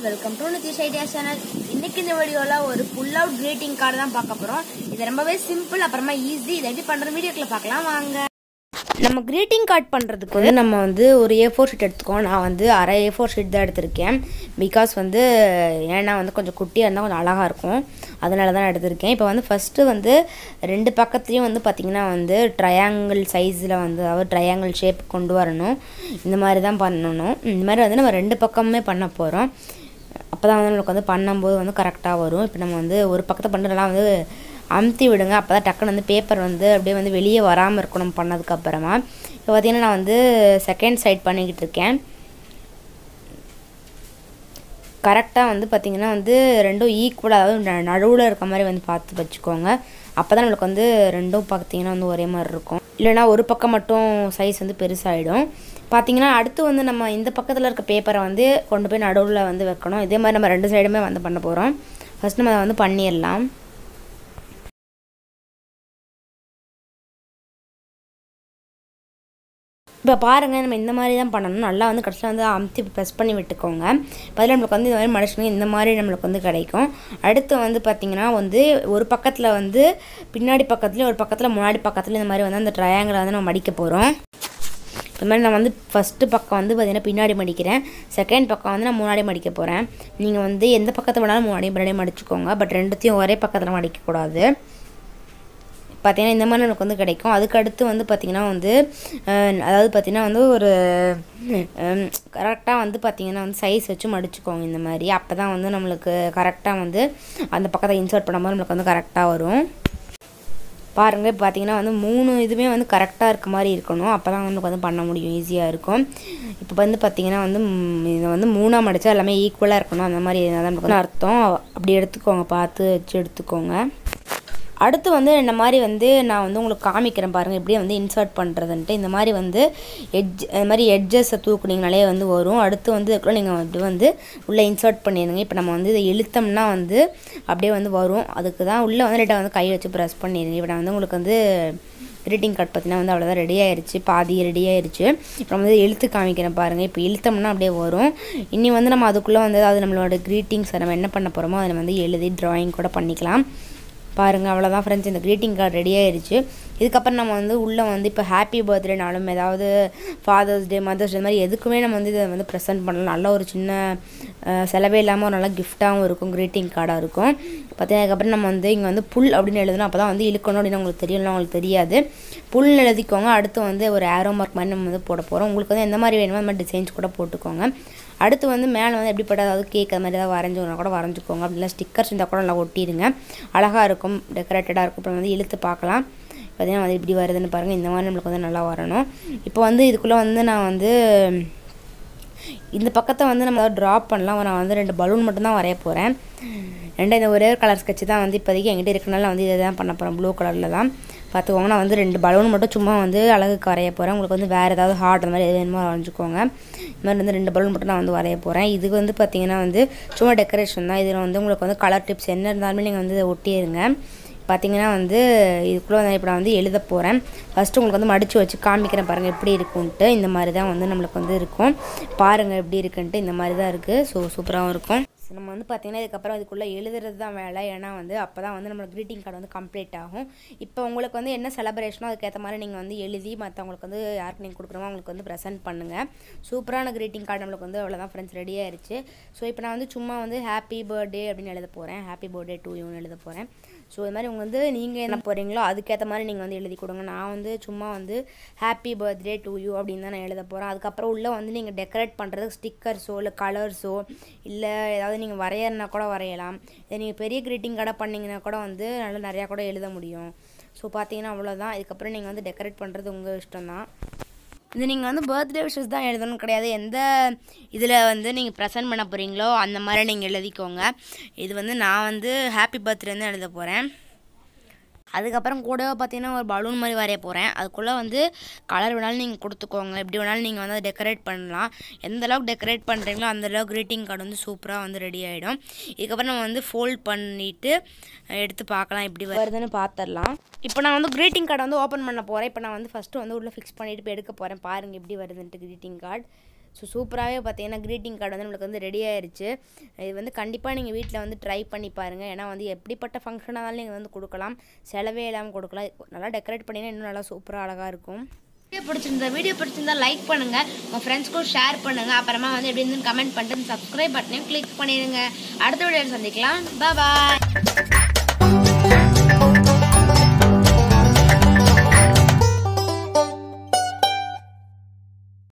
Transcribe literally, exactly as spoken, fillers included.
Welcome to Nitish idea channel. இன்னைக்கு இந்த வீடியோல ஒரு ஃபுல் அவுட் கிரீட்டிங் கார்டு தான் பார்க்க போறோம். இது ரொம்பவே சிம்பிள், அப்புறமா ஈஸி. இதை எப்படி பண்ற வீடியோக்குள்ள பார்க்கலாம் வாங்க. நம்ம கிரீட்டிங் கார்டு பண்ணுறதுக்கு வந்து நம்ம வந்து ஒரு ஏ ஃபோர் ஷீட் எடுத்துக்கோம். நான் வந்து அரை ஏ ஃபோர் ஷீட் தான் எடுத்திருக்கேன். பிகாஸ் வந்து ஏன்னா வந்து கொஞ்சம் குட்டியாக இருந்தால் கொஞ்சம் அழகாக இருக்கும், அதனால தான் எடுத்திருக்கேன். இப்போ வந்து ஃபஸ்ட்டு வந்து ரெண்டு பக்கத்துலேயும் வந்து பார்த்திங்கன்னா வந்து ட்ரையாங்கிள் சைஸில் வந்து அதாவது ட்ரையாங்கிள் ஷேப் கொண்டு வரணும். இந்த மாதிரி தான் பண்ணணும். இந்த மாதிரி வந்து நம்ம ரெண்டு பக்கமுமே பண்ண போகிறோம். அப்போ தான் வந்து நம்மளுக்கு வந்து பண்ணும்போது வந்து கரெக்டாக வரும். இப்போ நம்ம வந்து ஒரு பக்கத்தை பண்ணுறதுலாம் வந்து அமுத்தி விடுங்க. அப்போ தான் டக்குன்னு வந்து பேப்பர் வந்து அப்படியே வந்து வெளியே வராமல் இருக்கும் நம்ம பண்ணதுக்கப்புறமா. இப்போ பார்த்திங்கன்னா நான் வந்து செகண்ட் சைட் பண்ணிக்கிட்டு இருக்கேன். கரெக்டாக வந்து பார்த்திங்கன்னா வந்து ரெண்டும் ஈக்குவலாக, அதாவது நடுவில் இருக்க மாதிரி வந்து பார்த்து வச்சுக்கோங்க. அப்போ தான் நம்மளுக்கு வந்து ரெண்டும் பார்த்திங்கன்னா வந்து ஒரே மாதிரி இருக்கும். இல்லைனா ஒரு பக்கம் மட்டும் சைஸ் வந்து பெருசாகிடும். பார்த்திங்கன்னா அடுத்து வந்து நம்ம இந்த பக்கத்தில் இருக்க பேப்பரை வந்து கொண்டு போய் நடுவில் வந்து வைக்கணும். இதே மாதிரி நம்ம ரெண்டு சைடுமே வந்து பண்ண போகிறோம். ஃபஸ்ட் நம்ம அதை வந்து பண்ணிடலாம். இப்போ பாருங்கள், நம்ம இந்த மாதிரி தான் பண்ணணும். நல்லா வந்து கடைசியில் வந்து அமுத்தி ப்ரெஸ் பண்ணி விட்டுக்கோங்க. பதில் நம்மளுக்கு வந்து இந்த மாதிரி மடிச்சுங்க. இந்த மாதிரி நம்மளுக்கு வந்து கிடைக்கும். அடுத்து வந்து பார்த்திங்கன்னா வந்து ஒரு பக்கத்தில் வந்து பின்னாடி பக்கத்துலேயும் ஒரு பக்கத்தில் முன்னாடி பக்கத்துலேயும் இந்த மாதிரி வந்து அந்த ட்ரையாங்கிளை வந்து நம்ம மடிக்க போகிறோம். இந்த மாதிரி நான் வந்து ஃபஸ்ட்டு பக்கம் வந்து பார்த்திங்கன்னா பின்னாடி மடிக்கிறேன். செகண்ட் பக்கம் வந்து நான் முன்னாடி மடிக்க போகிறேன். நீங்கள் வந்து எந்த பக்கத்தை வேணாலும் முன்னாடி முன்னாடி மடிச்சுக்கோங்க. பட் ரெண்டுத்தையும் ஒரே பக்கத்தில் மடிக்கக்கூடாது. பார்த்திங்கன்னா இந்த மாதிரி எனக்கு வந்து கிடைக்கும். அதுக்கு அடுத்து வந்து பார்த்திங்கன்னா வந்து அதாவது பார்த்திங்கன்னா வந்து ஒரு கரெக்டாக வந்து பார்த்திங்கன்னா வந்து சைஸ் வச்சு மடிச்சுக்கோங்க இந்த மாதிரி. அப்போ தான் வந்து நம்மளுக்கு கரெக்டாக வந்து அந்த பக்கத்தை இன்சர்ட் பண்ணும்போது நம்மளுக்கு வந்து கரெக்டாக வரும். பாருங்கள், இப்போ பார்த்திங்கன்னா வந்து மூணு இதுவுமே வந்து கரெக்டாக இருக்க மாதிரி இருக்கணும். அப்போ தான் நம்மளுக்கு வந்து பண்ண முடியும், ஈஸியாக இருக்கும். இப்போ வந்து பார்த்திங்கன்னா வந்து இதை வந்து மூணாக மடித்தா எல்லாமே ஈக்குவலாக இருக்கணும். அந்த மாதிரி தான் நம்மளுக்கு வந்து அர்த்தம். அப்படி எடுத்துக்கோங்க, பார்த்து வச்சு எடுத்துக்கோங்க. அடுத்து வந்து இந்த மாதிரி வந்து நான் வந்து உங்களுக்கு காமிக்கிறேன் பாருங்கள், எப்படியே வந்து இன்சர்ட் பண்ணுறதுன்ட்டு. இந்த மாதிரி வந்து எட்ஜ் இந்த மாதிரி எட்ஜஸை தூக்குனிங்கனாலே வந்து வரும். அடுத்து வந்து இதுக்குள்ள நீங்கள் வந்து வந்து உள்ளே இன்சர்ட் பண்ணிடுங்க. இப்போ நம்ம வந்து இதை இழுத்தோம்னா வந்து அப்படியே வந்து வரும். அதுக்கு தான் உள்ளே வந்து லைட்டாக வந்து கை வச்சு ப்ரெஸ் பண்ணிடுங்க. இப்போ நான் வந்து உங்களுக்கு வந்து கிரீட்டிங் கார்டு பார்த்தீங்கன்னா வந்து அவ்வளோதான் ரெடி ஆயிடுச்சு, பாதி ரெடி ஆயிடுச்சு. இப்போ வந்து இழுத்து காமிக்கிறேன் பாருங்கள். இப்போ இழுத்தோம்னா அப்படியே வரும். இனி வந்து நம்ம அதுக்குள்ளே வந்து அது நம்மளோட க்ரீட்டிங்ஸை நம்ம என்ன பண்ண போகிறோமோ அதை வந்து எழுதி ட்ராயிங் கூட பண்ணிக்கலாம். பாருங்கள், அவ்வளோதான் ஃப்ரெண்ட்ஸ், இந்த க்ரீட்டிங் கார்டு ரெடி ஆயிடுச்சு. இதுக்கப்புறம் நம்ம வந்து உள்ளே வந்து இப்போ ஹாப்பி பர்த்டேனாலும் ஏதாவது ஃபாதர்ஸ் டே, மதர்ஸ் டே மாதிரி எதுக்குமே நம்ம வந்து இதை வந்து ப்ரெசென்ட் பண்ணலாம். நல்ல ஒரு சின்ன செலவே இல்லாமல் ஒரு நல்ல கிஃப்டாகவும் இருக்கும், க்ரீட்டிங் கார்டாக இருக்கும். பார்த்தீங்கன்னா அதுக்கப்புறம் நம்ம வந்து இங்கே வந்து புல் அப்படின்னு எழுதணும். அப்போ தான் வந்து இழுக்கணும் அப்படின்னு உங்களுக்கு தெரியலாம், உங்களுக்கு தெரியாது. புல் எழுதிக்கோங்க. அடுத்து வந்து ஒரு ஏரோ மார்க் மாதிரி நம்ம வந்து போட போகிறோம். உங்களுக்கு வந்து எந்த மாதிரி வேணுமோ அந்த மாதிரி டிசைன்ஸ் கூட போட்டுக்கோங்க. அடுத்து வந்து மேலே வந்து எப்படிப்பட்ட அதாவது கேக் அது மாதிரி ஏதாவது வரைஞ்சோன்னா கூட வரைஞ்சிக்கோங்க. அப்படின்னா ஸ்டிக்கர்ஸ் இருந்தால் கூட நல்லா ஒட்டிடுங்க, அழகாக இருக்கும், டெக்கரேட்டடாக இருக்கும். அப்புறம் வந்து இழுத்து பார்க்கலாம். பார்த்தீங்கன்னா வந்து இப்படி வருதுன்னு பாருங்கள். இந்த மாதிரி நம்மளுக்கு வந்து நல்லா வரணும். இப்போ வந்து இதுக்குள்ளே வந்து நான் வந்து இந்த பக்கத்தை வந்து நம்ம ஏதாவது ட்ராப் பண்ணலாம். நான் வந்து ரெண்டு பலூன் மட்டும்தான் வரைய போகிறேன். ரெண்டு இந்த ஒரே கலர் ஸ்கெட்சு தான் வந்து இப்போதைக்கு என்கிட்ட இருக்கனால வந்து இதை தான் பண்ண போகிறேன், ப்ளூ கலரில் தான். பார்த்துக்கோங்க, நான் வந்து ரெண்டு பலூன் மட்டும் சும்மா வந்து அழகுக்கு வரைய போகிறேன். உங்களுக்கு வந்து வேறு ஏதாவது ஹார்ட் அந்த மாதிரி எது வேணுமோ வரைஞ்சிக்கோங்க. இந்த மாதிரி வந்து ரெண்டு பலூன் மட்டும் நான் வந்து வரைய போகிறேன். இது வந்து பார்த்திங்கன்னா வந்து சும்மா டெக்கரேஷன் தான். இதில் வந்து உங்களுக்கு வந்து கலர் டிப்ஸ் என்ன இருந்தாலுமே நீங்கள் வந்து இதை ஒட்டிடுங்க. பார்த்திங்கன்னா வந்து இதுக்குள்ளே வந்து இப்போ நான் வந்து எழுத போகிறேன். ஃபஸ்ட்டு உங்களுக்கு வந்து மடித்து வச்சு காமிக்கிறேன் பாருங்கள் எப்படி இருக்குன்ட்டு. இந்த மாதிரி தான் வந்து நம்மளுக்கு வந்து இருக்கும். பாருங்கள் எப்படி இருக்குன்ட்டு. இந்த மாதிரி தான் இருக்குது. ஸோ சூப்பராகவும் இருக்கும். ஸோ நம்ம வந்து பார்த்திங்கன்னா இதுக்கப்புறம் இதுக்குள்ளே எழுதுறது தான் வேலை. ஏன்னா வந்து அப்போ தான் வந்து நம்மளோட க்ரீட்டிங் கார்டு வந்து கம்ப்ளீட் ஆகும். இப்போ உங்களுக்கு வந்து என்ன செலிப்ரேஷனோ அதுக்கேற்ற மாதிரி நீங்கள் வந்து எழுதி மற்றவங்களுக்கு வந்து யாருக்கு நீங்கள் கொடுக்குறோமோ அவங்களுக்கு வந்து ப்ரெசென்ட் பண்ணுங்கள். சூப்பரான க்ரீட்டிங் கார்டு நம்மளுக்கு வந்து அவ்வளோதான் ஃப்ரெண்ட்ஸ், ரெடி ஆயிடுச்சு. ஸோ இப்போ நான் வந்து சும்மா வந்து ஹாப்பி பர்த்டே அப்படின்னு எழுத போகிறேன். ஹாப்பி பர்த்டே டு யூன்னு எழுத போகிறேன். ஸோ இது மாதிரி உங்கள் வந்து நீங்கள் என்ன போகிறீங்களோ அதுக்கேற்ற மாதிரி நீங்கள் வந்து எழுதி கொடுங்க. நான் வந்து சும்மா வந்து ஹாப்பி பர்த்டே டு யூ அப்படின்னு தான் நான் எழுத போகிறேன். அதுக்கப்புறம் உள்ளே வந்து நீங்கள் டெக்கரேட் பண்ணுறதுக்கு ஸ்டிக்கர்ஸோ இல்லை கலர்ஸோ இல்லை ஏதாவது நீங்கள் வரையறனா கூட வரையலாம். இதை நீங்கள் பெரிய க்ரீட்டிங் கார்டாக பண்ணிங்கன்னா கூட வந்து நல்லா நிறையா கூட எழுத முடியும். ஸோ பார்த்தீங்கன்னா அவ்வளோதான். இதுக்கப்புறம் நீங்கள் வந்து டெக்கரேட் பண்ணுறது உங்கள் இஷ்டம் தான். இது நீங்கள் வந்து பர்த்டே விஷஸ் தான் எழுதணும் கிடையாது. எந்த இதில் வந்து நீங்கள் ப்ரெசென்ட் பண்ண போகிறீங்களோ அந்த மாதிரி நீங்கள் எழுதிக்கோங்க. இது வந்து நான் வந்து ஹாப்பி பர்த்டே தான் எழுத போகிறேன். அதுக்கப்புறம் கூடவே பார்த்தீங்கன்னா ஒரு பலூன் மாதிரி வரைய போகிறேன். அதுக்குள்ளே வந்து கலர் வேணாலும் நீங்கள் கொடுத்துக்கோங்க. எப்படி வேணாலும் நீங்கள் வந்து அதை டெக்கரேட் பண்ணலாம். எந்த அளவுக்கு டெக்கரேட் பண்ணுறீங்களோ அந்தளவுக்கு க்ரீட்டிங் கார்டு வந்து சூப்பராக வந்து ரெடி ஆகிடும். இதுக்கப்புறம் நம்ம வந்து ஃபோல்ட் பண்ணிவிட்டு எடுத்து பார்க்கலாம் எப்படி வருதுன்னு பார்த்துடலாம். இப்போ நான் வந்து க்ரீட்டிங் கார்டை வந்து ஓப்பன் பண்ண போகிறேன். இப்போ நான் வந்து ஃபஸ்ட்டு வந்து உள்ளே ஃபிக்ஸ் பண்ணிவிட்டு இப்போ எடுக்க போகிறேன். பாருங்கள் எப்படி வருதுன்ட்டு க்ரீட்டிங் கார்டு. ஸோ சூப்பராகவே பார்த்தீங்கன்னா க்ரீட்டிங் கார்டு வந்து நம்மளுக்கு வந்து ரெடி ஆயிடுச்சு. இது வந்து கண்டிப்பாக நீங்கள் வீட்டில் வந்து ட்ரை பண்ணி பாருங்கள். ஏன்னா வந்து எப்படிப்பட்ட ஃபங்க்ஷனாக இருந்தாலும் நீங்கள் வந்து கொடுக்கலாம், செலவே இல்லாமல் கொடுக்கலாம். நல்லா டெக்கரேட் பண்ணிங்கன்னா இன்னும் நல்லா சூப்பராக அழகாக இருக்கும். வீடியோ பிடிச்சிருந்தா வீடியோ பிடிச்சிருந்தா லைக் பண்ணுங்கள், உங்கள் ஃப்ரெண்ட்ஸ்க்கும் ஷேர் பண்ணுங்கள். அப்புறமா வந்து எப்படி இருந்து கமெண்ட் பண்ணிட்டு சப்ஸ்கிரைப் பட்டனையும் கிளிக் பண்ணிடுங்க. அடுத்த வீடியோவில் சந்திக்கலாம். பாய்.